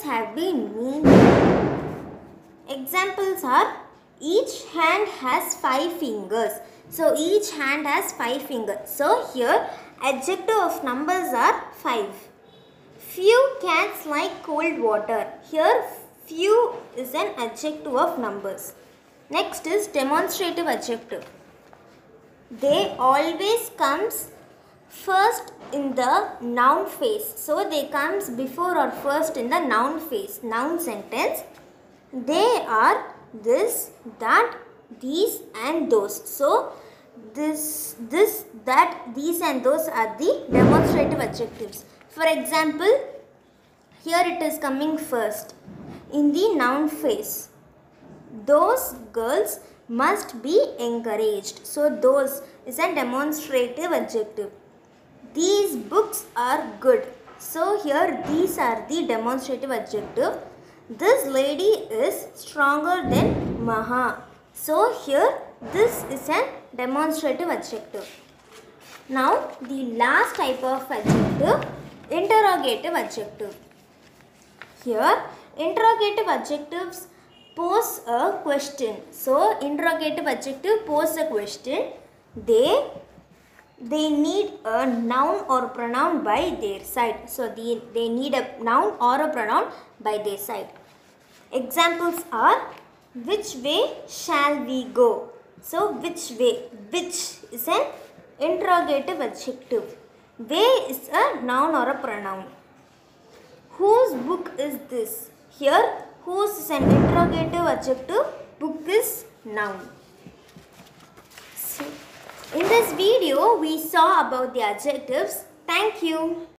have been named. Examples are each hand has 5 fingers. So each hand has 5 fingers. So here adjective of numbers are 5. Few cats like cold water. Here few is an adjective of numbers. Next is demonstrative adjective. They always comes first in the noun phase. So they comes before or first in the noun phase. Noun sentence. They are this, that, these and those. So this, that, these and those are the demonstrative adjectives. For example, here it is coming first in the noun phase. Those girls must be encouraged. So those is a demonstrative adjective. These books are good. So here these are the demonstrative adjective. This lady is stronger than Maha. So here this is a demonstrative adjective. Now the last type of adjective, interrogative adjective. Here interrogative adjectives pose a question. So interrogative adjective pose a question. They need a noun or pronoun by their side. So they need a noun or a pronoun by their side. Examples are, which way shall we go? So which way, which is an interrogative adjective. Way is a noun or a pronoun. Whose book is this? Here whose is an interrogative adjective, book is noun. So, in this video we saw about the adjectives. Thank you.